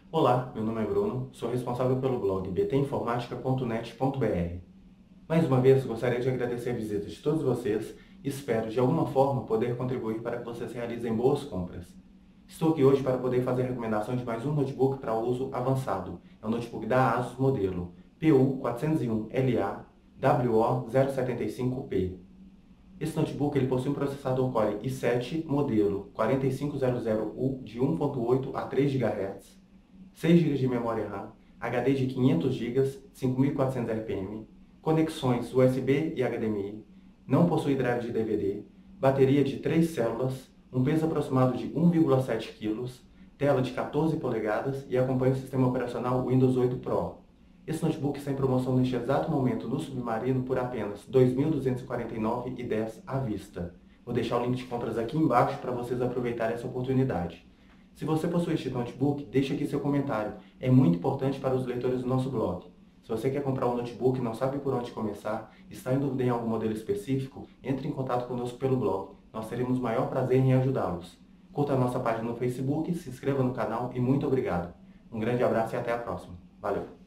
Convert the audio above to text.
Olá, meu nome é Bruno, sou responsável pelo blog btinformatica.net.br. Mais uma vez, gostaria de agradecer a visita de todos vocês e espero, de alguma forma, poder contribuir para que vocês realizem boas compras. Estou aqui hoje para poder fazer a recomendação de mais um notebook para uso avançado. É o notebook da ASUS modelo PU401LA WO075P. Esse notebook ele possui um processador Core i7 modelo 4500U de 1.8 a 3 GHz, 6 GB de memória RAM, HD de 500 GB, 5400 RPM, conexões USB e HDMI, não possui drive de DVD, bateria de 3 células, um peso aproximado de 1,7 kg, tela de 14 polegadas e acompanha o sistema operacional Windows 8 Pro. Esse notebook está em promoção neste exato momento no Submarino por apenas R$ 2.249,10 à vista. Vou deixar o link de compras aqui embaixo para vocês aproveitarem essa oportunidade. Se você possui este notebook, deixe aqui seu comentário. É muito importante para os leitores do nosso blog. Se você quer comprar um notebook e não sabe por onde começar, está em dúvida em algum modelo específico, entre em contato conosco pelo blog. Nós teremos o maior prazer em ajudá-los. Curta a nossa página no Facebook, se inscreva no canal e muito obrigado. Um grande abraço e até a próxima. Valeu!